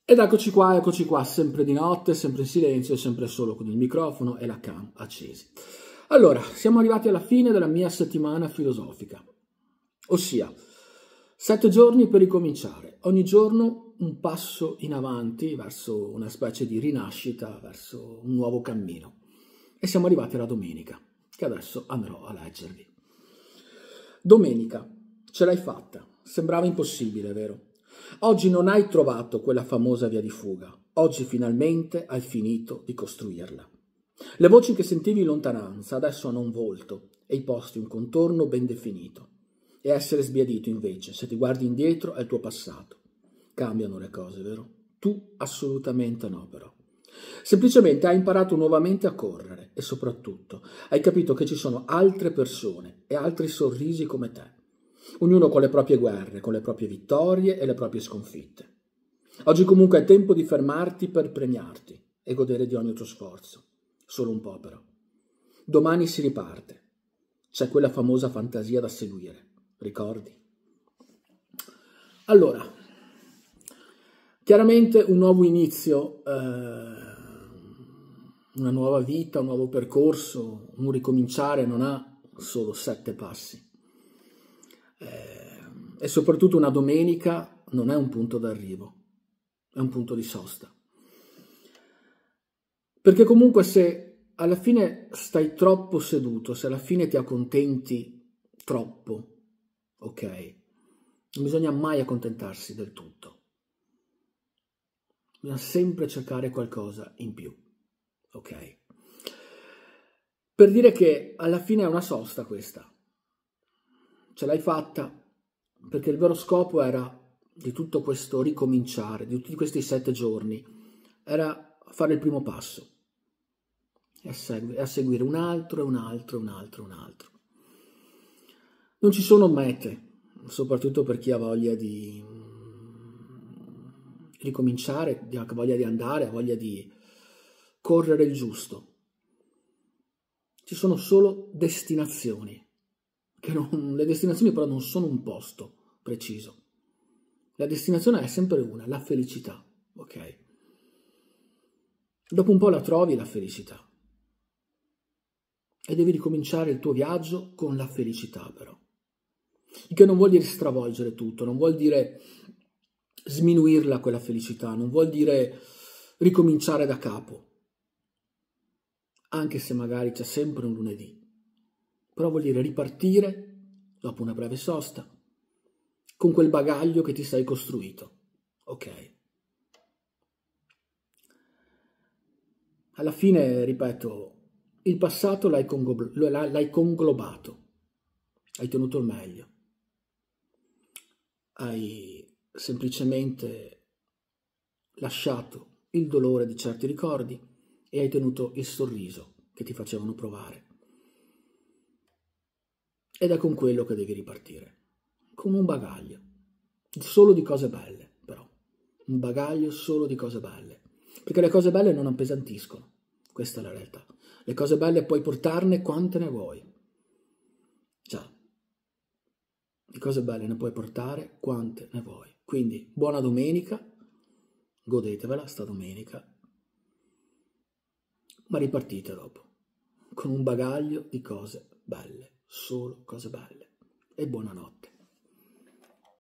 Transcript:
Ed eccoci qua, sempre di notte, sempre in silenzio, sempre solo con il microfono e la cam accesi. Allora, siamo arrivati alla fine della mia settimana filosofica, ossia 7 giorni per ricominciare, ogni giorno un passo in avanti verso una specie di rinascita, verso un nuovo cammino. E siamo arrivati alla domenica, che adesso andrò a leggervi. Domenica, ce l'hai fatta, sembrava impossibile, vero? Oggi non hai trovato quella famosa via di fuga, oggi finalmente hai finito di costruirla. Le voci che sentivi in lontananza adesso hanno un volto e i posti un contorno ben definito. E essere sbiadito invece, se ti guardi indietro, è il tuo passato. Cambiano le cose, vero? Tu assolutamente no, però. Semplicemente hai imparato nuovamente a correre e soprattutto hai capito che ci sono altre persone e altri sorrisi come te. Ognuno con le proprie guerre, con le proprie vittorie e le proprie sconfitte. Oggi comunque è tempo di fermarti per premiarti e godere di ogni tuo sforzo. Solo un po' però. Domani si riparte. C'è quella famosa fantasia da seguire. Ricordi? Allora, chiaramente un nuovo inizio, una nuova vita, un nuovo percorso, un ricominciare non ha solo 7 passi. E soprattutto una domenica non è un punto d'arrivo, è un punto di sosta. Perché comunque se alla fine stai troppo seduto, se alla fine ti accontenti troppo, ok, non bisogna mai accontentarsi del tutto. Bisogna sempre cercare qualcosa in più, ok? Per dire che alla fine è una sosta questa. Ce l'hai fatta perché il vero scopo era di tutto questo ricominciare, di tutti questi 7 giorni, era fare il primo passo e a seguire un altro, un altro, un altro, un altro. Non ci sono mete, soprattutto per chi ha voglia di ricominciare, ha voglia di andare, ha voglia di correre il giusto. Ci sono solo destinazioni. Le destinazioni però non sono un posto preciso. La destinazione è sempre una, la felicità, ok? Dopo un po' la trovi la felicità. E devi ricominciare il tuo viaggio con la felicità però. Il che non vuol dire stravolgere tutto, non vuol dire sminuirla quella felicità, non vuol dire ricominciare da capo. Anche se magari c'è sempre un lunedì. Però vuol dire ripartire, dopo una breve sosta, con quel bagaglio che ti sei costruito. Ok? Alla fine, ripeto, il passato l'hai conglobato, hai tenuto il meglio, hai semplicemente lasciato il dolore di certi ricordi e hai tenuto il sorriso che ti facevano provare. Ed è con quello che devi ripartire, con un bagaglio, solo di cose belle però, un bagaglio solo di cose belle, perché le cose belle non appesantiscono, questa è la realtà. Le cose belle puoi portarne quante ne vuoi, già, di cose belle ne puoi portare quante ne vuoi, quindi buona domenica, godetevela sta domenica, ma ripartite dopo, con un bagaglio di cose belle, solo cose belle, e buonanotte.